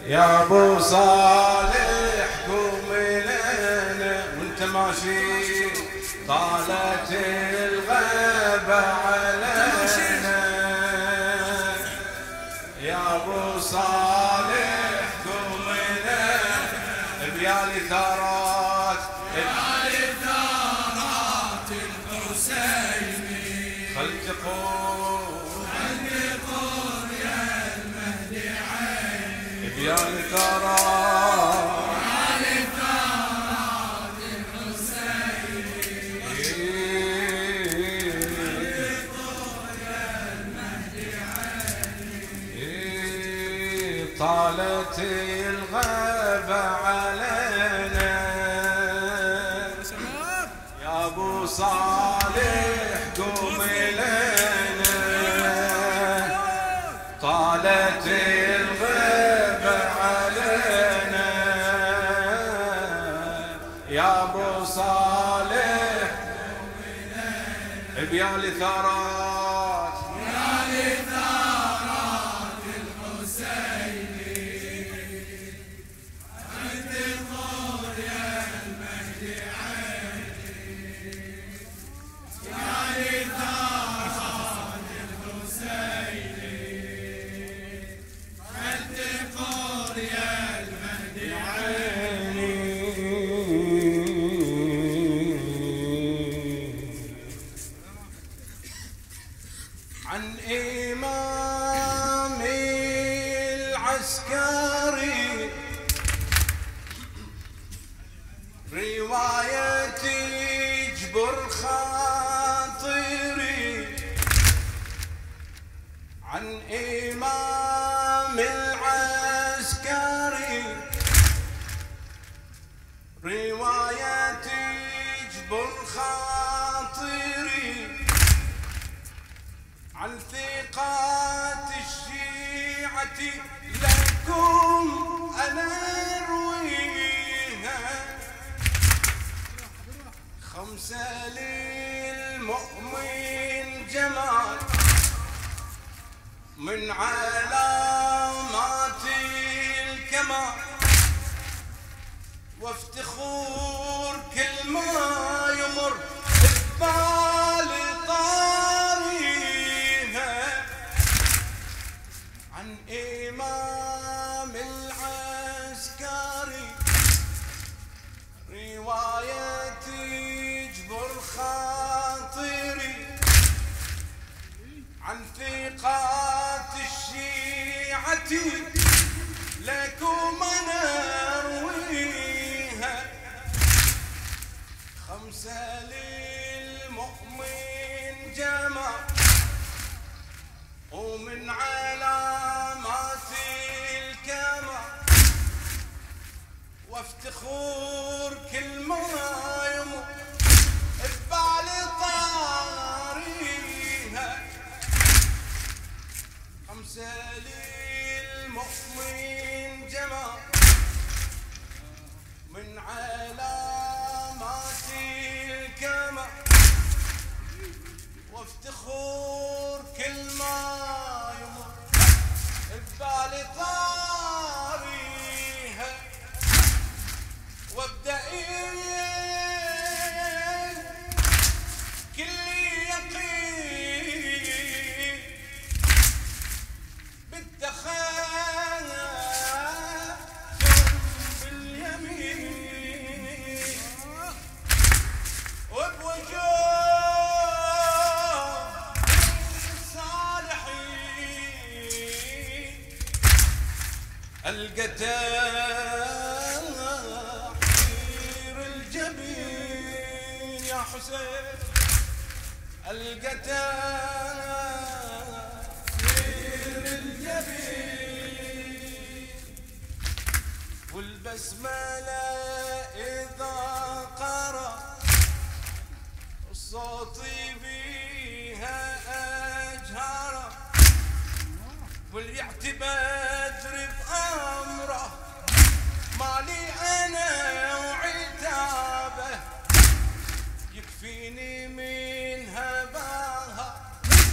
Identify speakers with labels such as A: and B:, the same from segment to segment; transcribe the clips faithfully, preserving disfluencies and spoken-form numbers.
A: يا ابو صالح قوم لنا وانت ماشي طالت الغابة علينا يا ابو صالح قوم لنا بيالي ثارات
B: بيالي ثارات الحسيني
A: خل تقول بيالي ثارات
B: بيالي ثارات الحسيني
A: طالت الغابة علينا يا ابو صالح قوم لنا طالت الغابة علينا يا ابو صالح بيالي ثارات
B: بيالي ثارات الحسيني انتظر يا المهدي عيني بيالي ثارات الحسيني انتظر يا المهدي عيني
A: عن إمام العسكري رواية تجبر خاطري عن إمام العسكري رواية تجبر خاطري عن ثقات الشيعة لكم أنا أرويها خمسة للمؤمن جمال من علامات الكمال وافتخور كل ما يمر ببالي طاريها عن إمام العسكري رواية تجبر خاطري عن ثقات الشيعة لكم أنا أرويها خمسة للمؤمن جمال ومن علامات الكمال وافتخور كل ما يمر ببالي طاريها خمسة للمؤمن جمال من علامات الكمال وافتخور كل ما يمر ببالي طاريها وابدا كل يقين بالتخاذل باليمين وبوجوه الصالحين القتاحير الجبين يا حسين القتاحير الجبين والبسملة إذا قرأ الصوت بيها أجهره واليعتبر بأمره مالي أنا وعتابه يكفيني من هباها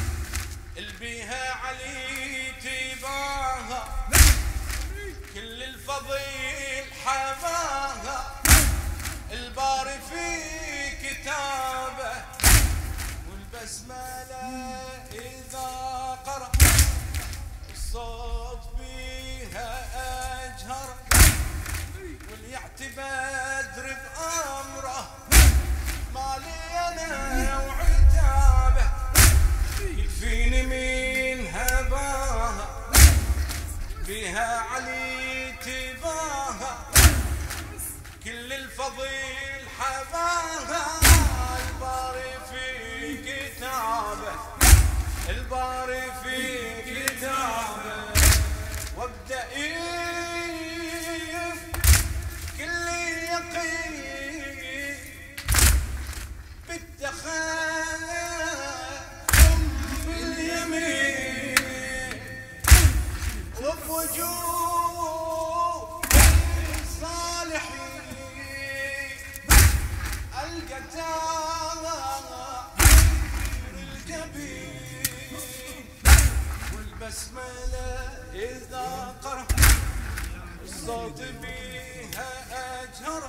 A: البيها علي تباها كل الفضيل حماها الباري في كتابه، والبسملة إذا قرأ الصوت بيها أجهر، واليعتبر بأمره مالي أنا وعتابه، يكفيني من هباها بها علي تباها، كل الفضيل حباها الباري في كتابه، الباري في كتابه، وابدأ كل يقين بالتخاذل باليمين وبوجوه الصالحين القتال الجبين، والبسملة إذا قرأ الصوت بيها أجهر،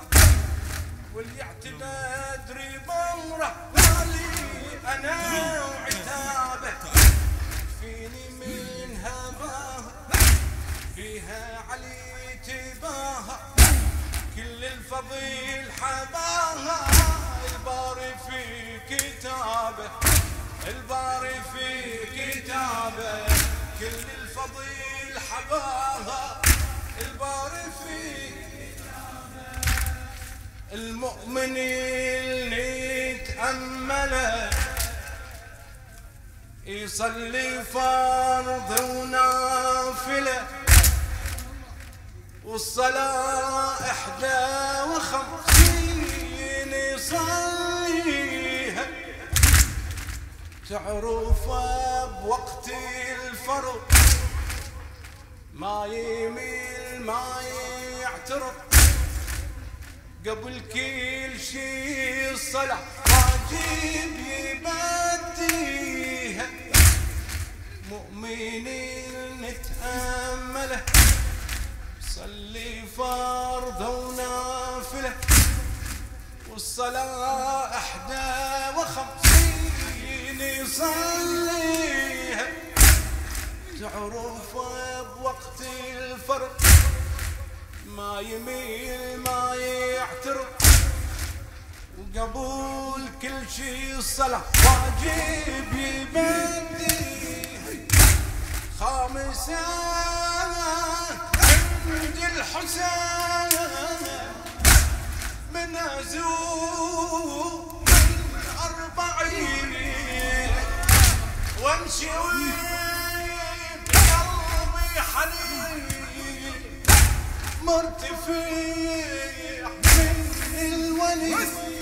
A: واليعتبر بأمره مالي أنا وعتابه، فيني من هباها فيها علي تباها، كل الفضيل حباها الباري في كتابه، الباري في كتابه، كل الفضيل حباها الباري في كتابه. المؤمن اللي تأمله يصلي فرض ونافلة، والصلاة إحدى وخمسين يصليها، تعرفه بوقت الفرض ما يميل ما يعترض، قبل كل شي الصلاة واجب يبديها، مؤمنين نتأمله صلي فرض ونافلة، والصلاة أحدى وخمسين يصليها، تعرف بوقت الفرض ما يميل ما يعترض، وقبول كل شي الصلاة واجب يبدي، خامسا عند الحسين من أزور من أربعين، وامشي وقلبي حنين مرتفع من الولي،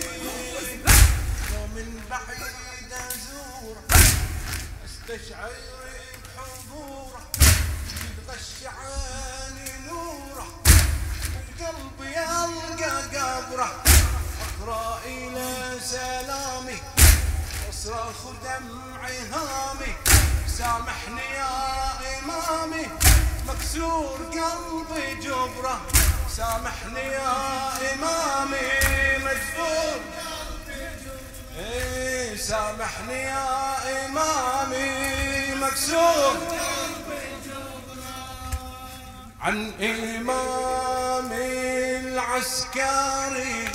A: ومن بعيد أزور استشعر بحضوره، يتغشى عني نوره، وقلبي يلقى قبره، اقرا الى سلامي واصرخ دمعي هامي، سامحني يا امامي مكسور قلبي جبره، سامحني يا امامي مجبور، ايه سامحني يا امامي مكسور، عن امامي العسكري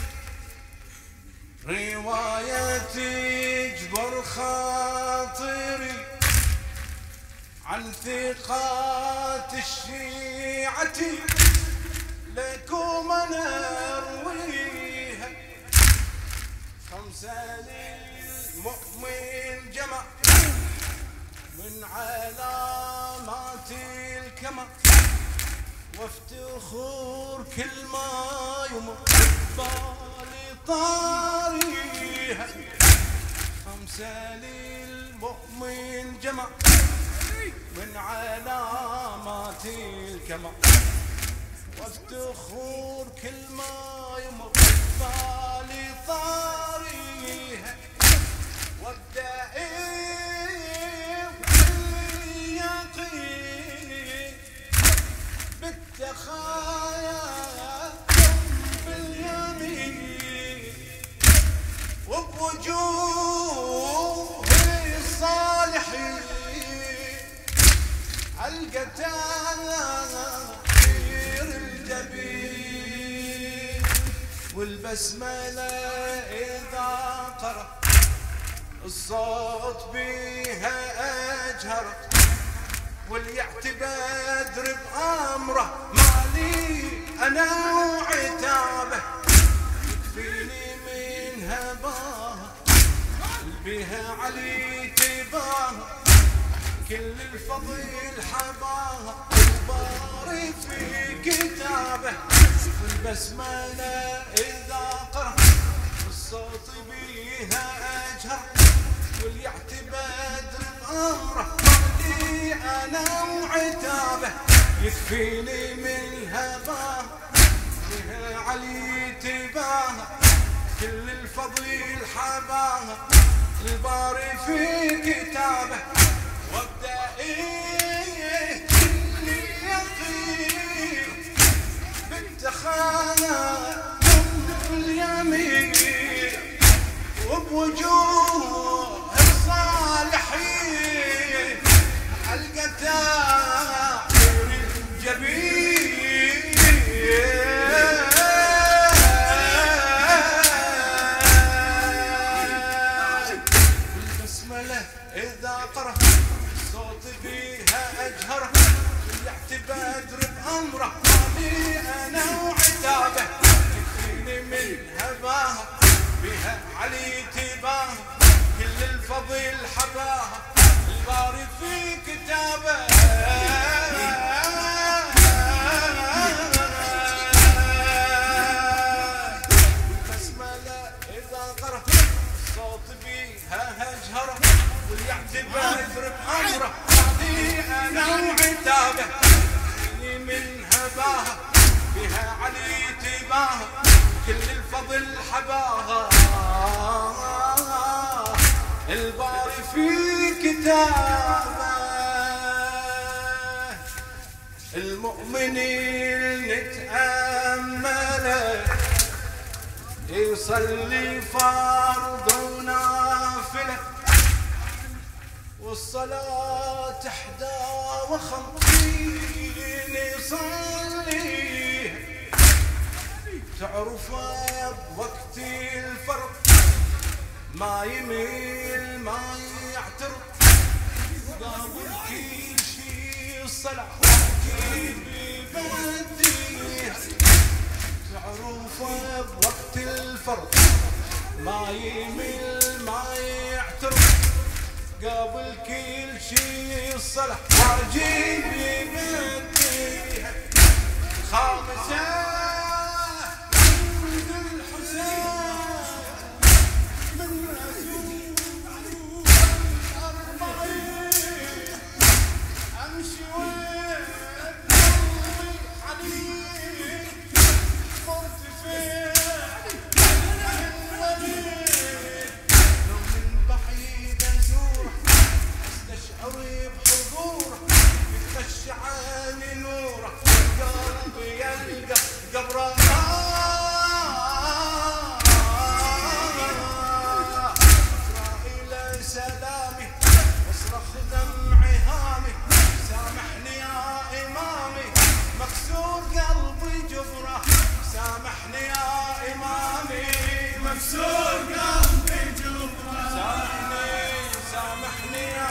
A: رواية تجبر خاطري، عن ثقات الشيعة لكم انا ارويها، خمسة للمؤمن جمع من علامات الكمال، وافتخور كل ما يمر بالي طاريها، خمسة للمؤمن جمع من علامات الكمال، وافتخور كل ما يمر بالي طاريها، وابدا باليقين بالتخاذل القتاير الجبين والبسملة إذا قرأ الصوت بيها أجهر واليعتبر بأمره مالي أنا وعتابه يكفيني من هباها بها علي تباها كل الفضيل حباها الباري في كتابه والبسملة إذا قرأ الصوت بيها أجهر واليعتبر بأمره مالي أنا وعتابه يكفيني من هباها بها علي تباها كل الفضيل حباها الباري في كتابه وابدا ايه كل يقين بالتخاذل اليمين وبوجوه الصالحين القتاير الجبين إذا قرأ الصوت بيها أجهره يعتبر بأمره مالي أنا وعتابه يكفيني من هباها بها علي تباها كل الفضيل حباها الباري في كتابه البسملة إذا قرأ الصوت بيها أجهره واليعتبر بأمره مالي أنا وعتابه من هباها بها علي تباها كل الفضل حباها الباري في كتابه المؤمنين نتأمله يصلي فرض ونافله والصلاة إحدى وخمسين يصلي تعرفه بوقت الفرض ما يميل ما يعترض قابل كل شي الصلاة واجب يبديه تعرفه بوقت الفرض ما يميل ما يعترض قبل كل شيء الصلاة واجب يبديها خامسة عند الحسين من رسول أربعين أمشي وين قلبي حنين مرتفع بحضوره يخش عيني نوره قلبي يلقى قبره إلى سلامي واصرخ دمعي هامي سامحني يا إمامي مكسور قلبي جبره سامحني يا إمامي مكسور قلبي جبره سامحني سامحني يا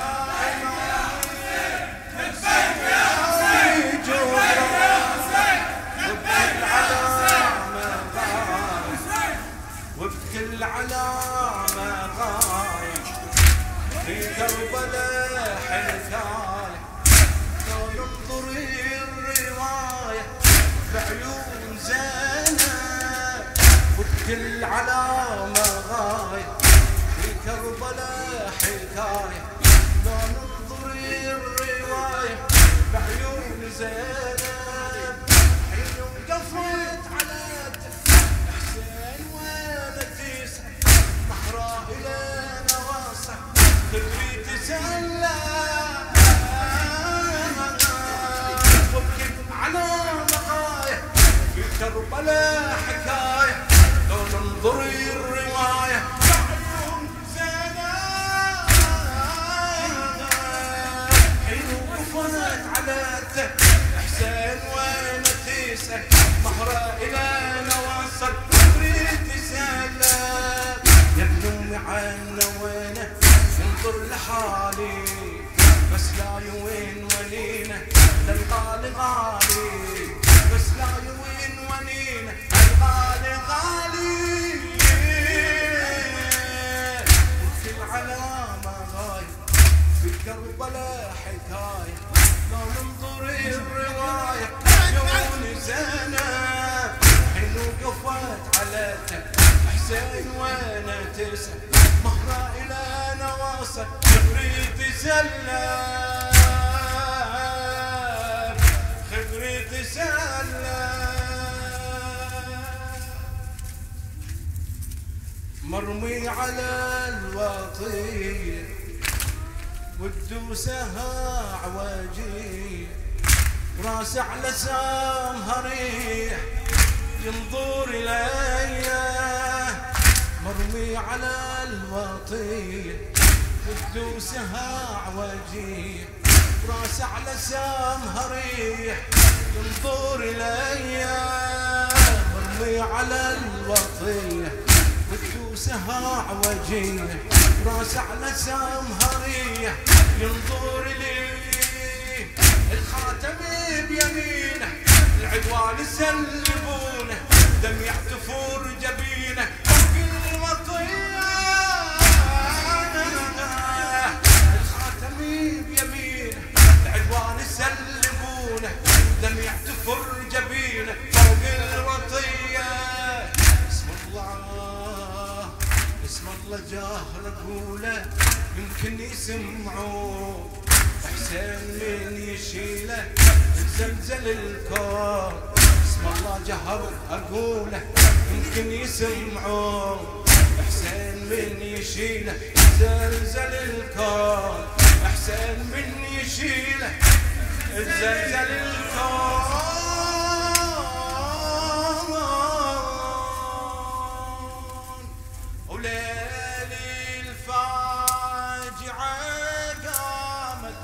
A: وبكل علامة غاية في كربلاء حكاية لو ننظر الرواية بعيون زينب وبكل علامة غاية في كربلاء حكاية لو ننظر الرواية بعيون زينب حين وقفت على حسين ولتيسة محرى إلى نواصع تبي تسلى وبكت على مغاية في كربلاء حكاية لو ننظر الرواية بعيون زينب حين وقفت على علته حسين وين تسأل مهره إلينا وصل تريد تسلم يا ابن أمي عنا وينه انظر لحالي بس لا يوين ولينا للغالي غالي بس لا يوين ولينا الغالي غالي وفي العلامة غاية في كربلاء حكاية لو ننظر الرواية عيون زينب حين وقفت على حسين وين تسأل مهره إلينا وصل خبري تسلم خبري تسلم مرمي على الوطية والدوسها عواجية راسه على سامها ريح ينظر إليه مرمي على الوطية والدوسها عواجية راسه على سامها ريح ينظر إلي مرمي على الوطية والدوسها عواجية راسه على سامها ريح ينظر إلي الخاتم بيمينه العدوان يسلبونه دم يعتفر جبينه فوق الوطية الخاتم بيمينه العدوان يسلبونه دم يعتفر جبينه فوق الوطية اسم الله اسم الله جاهر اقوله يمكن يسمعوه حسين من يشيله زلزل الكون اسم الله جهر اقوله يمكن يسمعون حسين من يشيله زلزل الكون حسين من يشيله زلزل الكون وليلي الفاجعه قامت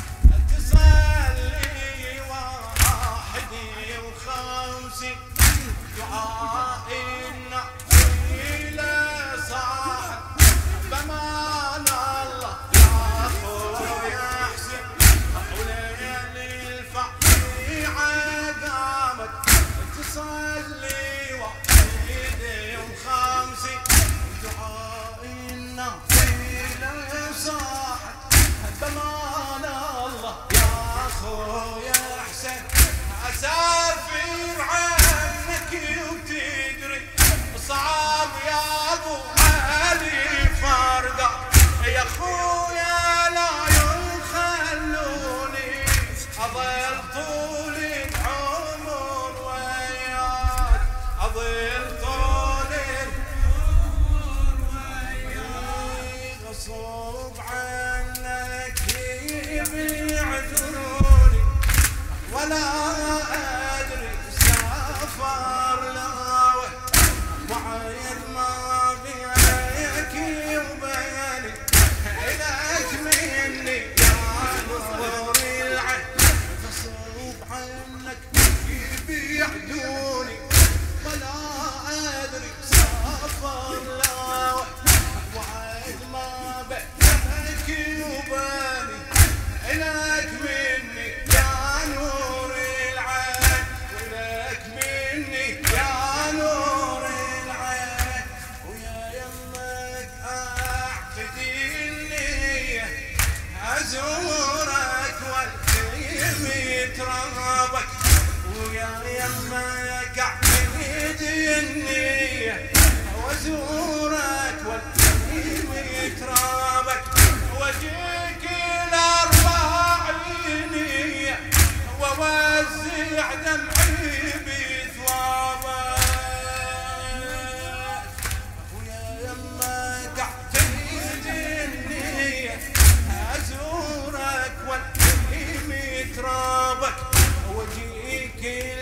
A: تصلي واحدي وخمسي دعاء النعيل صاحب بمان الله يا اخويا حسين وليلي الفاجعه قامت تصلي واحدي وخمسي دعاء النعيل صاحب بمان الله يا اخويا حسين اسافر عنك وتدري صعب يا ابو علي فرقه يا اخويا لا يخلوني اضل طول العمر وياك اضل طول العمر وياك غصب عنك يبيعتوني ولا أدري سافر لاوه وعيد ما بينك وبيني إليك مني يا نور العين غصب عنك يبيعوني ولا أدري سافر لاوه وعيد ما بينك وبيني إليك مني يا نور العين ولك مني يا نور العين ويا يمك أعقد النية أزورك والخيم يتربك ويا يمك أعقد النية وأزورك والخيم يتربك وأجيك الأربعينية ووزع دمعي بثوابك ويا يما تعتيد النية أزورك والحلم يترابك وأجيك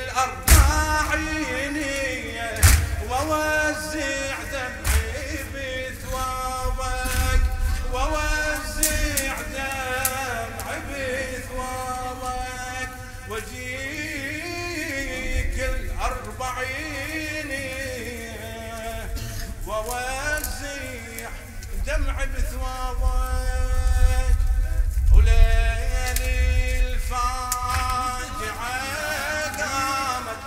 A: الأربعينية ووزع دمعي بثوابك ووزع دمعي بثوابك وجيك الأربعين ووزع دمع بثوابك، وليل الفاجعة قامت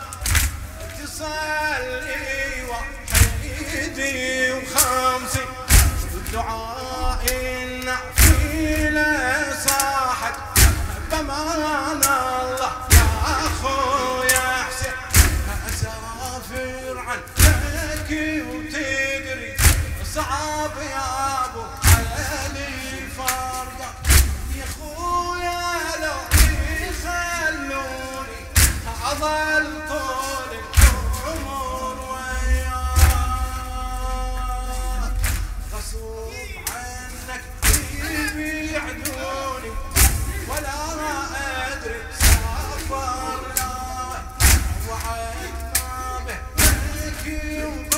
A: تصلي وحيدي وخمسي، والدعاء النافلة صاحت بمان الله يا اخويا حسين، اسافر عنك وتدري صعب يا ابو علي فرقك، يا اخويا لو يخلوني اظل طول العمر وياك، غصوب عنك يبيعوني ولا ادري سافرنا وعدنا بهك